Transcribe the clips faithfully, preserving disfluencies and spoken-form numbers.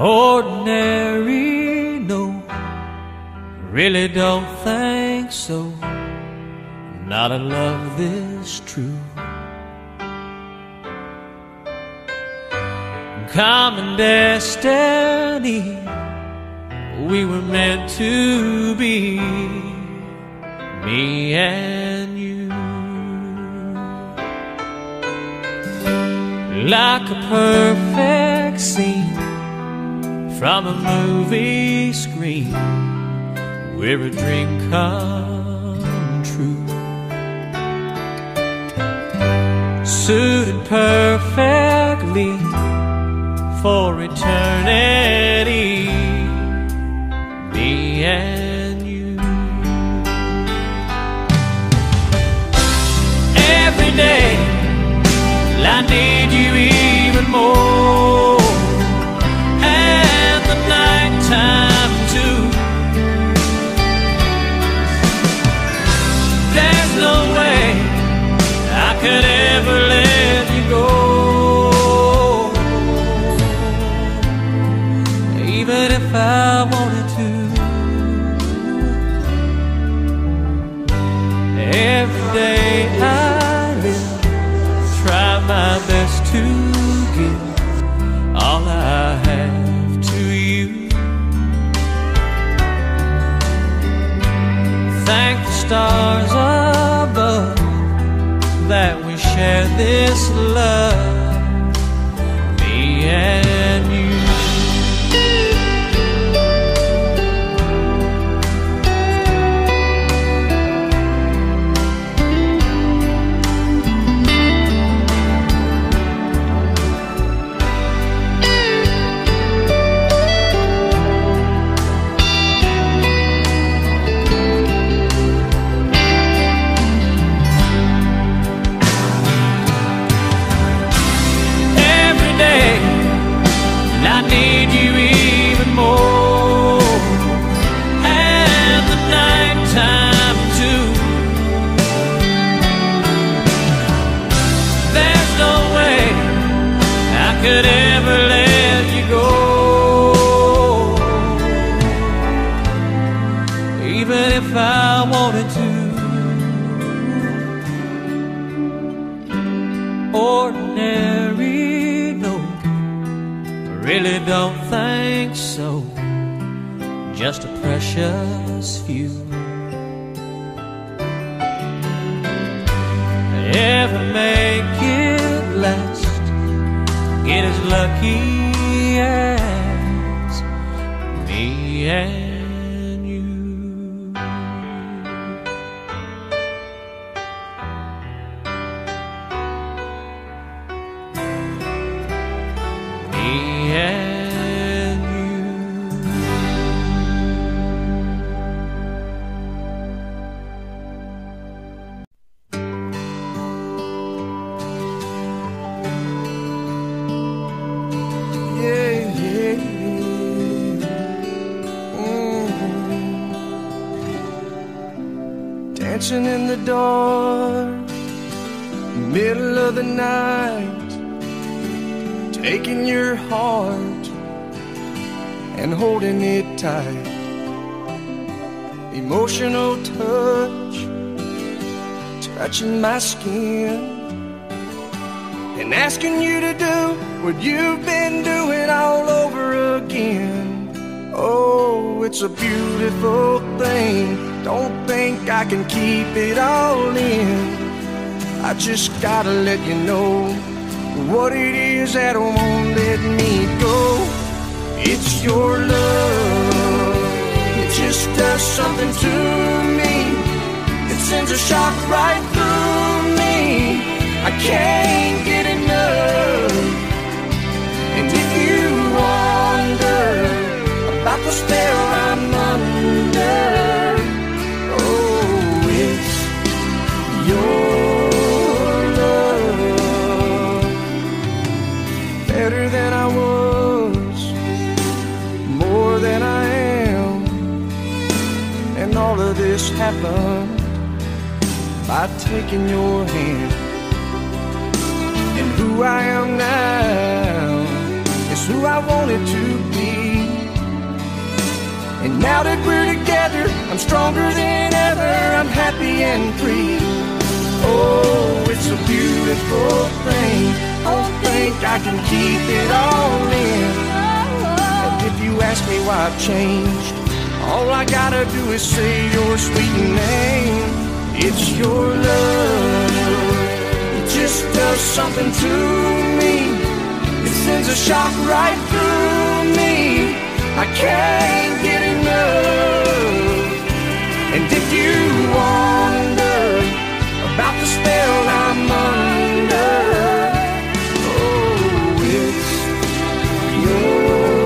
Ordinary, no, really don't think so. Not a love this true. Common destiny, we were meant to be, me and you. Like a perfect scene from a movie screen, we're a dream come true. Suited perfectly for eternity, me and you. Every day I need you even more, and the nighttime too. There's no way I could ever let you go, even if I wanted to. Every day I live, try my best to give all I have to you. Thank the stars above that we share this love, me and you. I need you even more, and the nighttime too. There's no way I could ever let you go, even if I wanted to. Ordinary, no, really don't think so. Just a precious few. Ever make it last, get as lucky as me and you. Me and you. Yeah, yeah, yeah. Mm-hmm. Dancing in the dark, middle of the night, taking your heart and holding it tight. Emotional touch, touching my skin, and asking you to do what you've been doing all over again. Oh, it's a beautiful thing. Don't think I can keep it all in. I just gotta let you know what it is that won't let me go. It's your love, it just does something to me. It sends a shock right through me. I can't get enough. And if you wonder about the spell I'm under, oh, it's your better than I was, more than I am. And all of this happened by taking your hand. And who I am now is who I wanted to be. And now that we're together, I'm stronger than ever. I'm happy and free. Oh, it's a beautiful thing. Don't think I can keep it all in. And if you ask me why I've changed, all I gotta do is say your sweet name. It's your love. It just does something to me. It sends a shock right through me. I can't get enough. And if you wonder about the spell I'm under, oh, it's your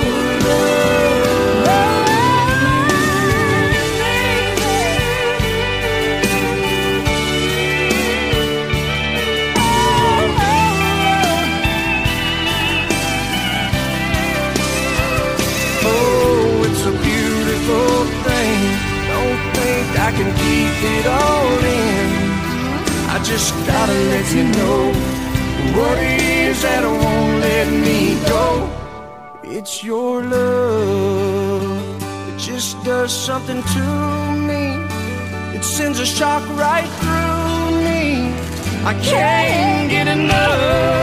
I can keep it all in. I just gotta let you know what it is that won't let me go. It's your love. It just does something to me. It sends a shock right through me. I can't get enough.